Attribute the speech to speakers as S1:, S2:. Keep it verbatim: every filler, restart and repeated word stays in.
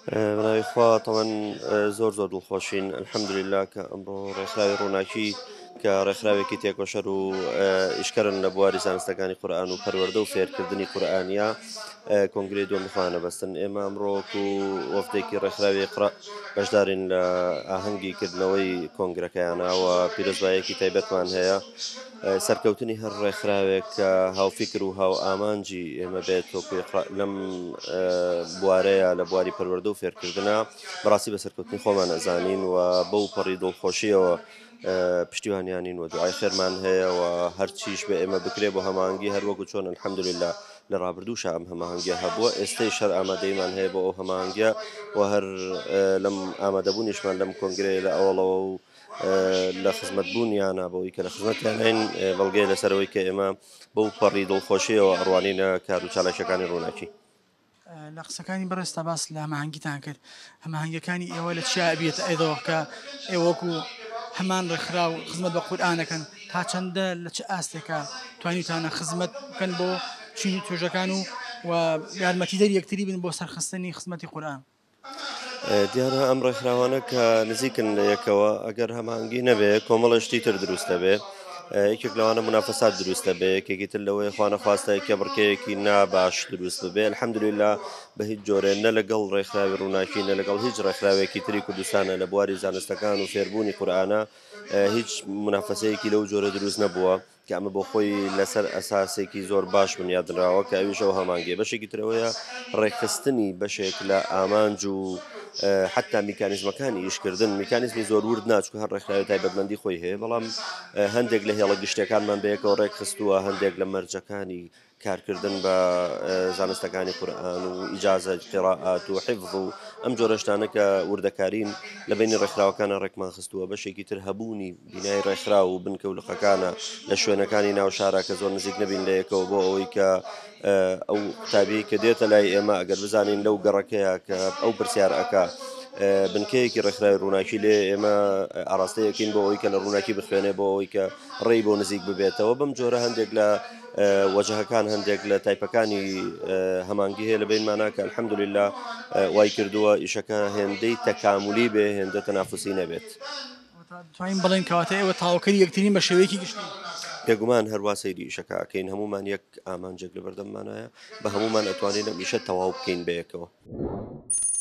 S1: بناوی خوا طبعا زۆر زۆر دڵخۆشین الحەمدولله کە ئەمڕۆ ڕێکخراوی ڕووناکی کە ڕێکخراوێکی تێکۆشەر و ئیشکردن لە بواری زانستەکانی قورئان و پەروەردە و فێرکردنی قورئانیا کۆنگرەی دووەمی خۆیانە بەستن. ئێمە ئەمڕۆکو وەفدێکی ڕێکخراوی ئیقرا بەشدارین لە ئاهەنگی کردنەوەی کۆنگرەکەیانەوە پیرۆزبایەکی تایبەتمان هەیە سەرکەوتنی هەر ڕێکخراوێک کە هاوفکر و هاو ئامانجی ئێمە بێت لەم بوارەیە لە بواری پەروەردە و فێرکردنە بەڕاستی بە سەرکەوتنی خۆمان ئەزانین و بەو پەڕی دڵخۆشیەوە پشتیوانیانین و دوعای خێرمان هەیە و هەرچیش بە ئێمە بکرێ بۆ هەماهەنگی هەروەکو چۆن الحەمدولله لە ڕابردووشە ئەم هەماهەنگیە هەبووە ئێستەی شەر ئامادەیمان هەیە بۆ ئەو هەماهەنگیە و هەر لەم ئامادەبوونیشمان لەم کۆنگرەیە لە ئەوڵەوە و لە خزمەتبوونیانە بەوەی کە لە خزمەتیانین بەڵگەی لەسەرەوەی کە ئێمە بەو پەڕی دڵخۆشیەوە ئەڕوانینە کار و چالەشەکانی ڕووناکی.
S2: لە قسەکانی بەڕێستا باس لە هەماهەنگیتان کرد هەماهەنگەکانی ئێوە لە چیا بێت ئەیدەوە کە ئێوەکو هەمان ڕێکخرا و خزمەت بە قورئانەکەن تا چەندە لە چه ئاستێکە توانیتانە خزمەت بکەن بۆ چینی توێژەکان و و یارمەتیدەری یەکتری بن بۆ سەرخستنی خزمەتی قورئان؟
S1: دیارە ئەم ڕێکخراوانە کە نزیکن لە یەکەوە ئەگەر هەماهەنگی نەبێ کۆمەڵە شتی تر دروستە بێ یەکێک لەوانە منافەسات دروستە بێ یەکێکی تر لەوەی خوا نەخواستە کە بڕکەیەکی ناباش دروست ببێ الحەمدولله بە هیچ جۆرێ نە لەگەڵ ڕێکخراوی ڕووناکی نە لەگەڵ هیچ ڕێکخراوێکی تری کوردستانە لە بواری زانستەکان و فێربوونی قورئانە هیچ منافەسەیەکی لەو جۆرە دروست نەبووە کە ئەمە بۆ خۆی لەسەر ئەساسێکی زۆر باش بنیادنراوە کە ئەویشەوە هەمانگێ بەشێکی ترەوەیە ڕێکخستنی بەشێک لە ئامانج و حتا میکانیزمەکانی ئیشکردن میکانیزمی زۆر ورد ناچوو هەر ڕێکخراوی تایبەتمەندی خۆی هەیە بەڵام هەندێک لە هێڵە گشتەکانمان بەیەکەوە ڕێکخستووە هەندێک لە مەرجەکانی کارکردن بە زانستەکانی قورئان و ئیجازە قیراءات و حیفظ و ئەم جۆرە شتانە کە وردەکارین لە بینی ڕێکخراوەکانە ڕێکمان خستووە بەشێکی تر هەبوونی بینای ڕێکخراو و بنکەولەقەکانە لە شوێنەکانی ناو شارە کە زۆر نزیک نەبین لە یەکەوە بۆ ئەوەی کە ئەو قوتابی کە دێتە لای ئێمە ئەگەر بزانین لەو گەڕەکەیە کە ئەو پرسیار ئەکا بنکەیەکی ڕێکخراوی ڕووناکی لێ ئێمە ئاراستەیەکین بۆ ئەوەی کە لە ڕووناکی بخوێنێ بۆ ئەوەی کە ڕێی بۆ نزیک ببێتەوە بەم جۆرە هەندێک لە وەجهەکان هەندێک لە تایپەکانی هەمانگی هەیە لە بینمانە کە الحەمدولله وای کردووە ئیشەکە هێندەی تەکاملی بێ هێندە تەنافوسی نەبێت.
S2: توانین بڵێن کەواتە ئێوە تاوەکەری یەکترین بە شێوەیەکی گشتی؟
S1: بێگومان هەروە سەیری ئیشەکە ئەکەین هەمومان یەک ئامانجێک لە بەردەممانایە بە هەمومان ئەتوانین ئەم ئیشە تەواو بکەین بەیەکەوە.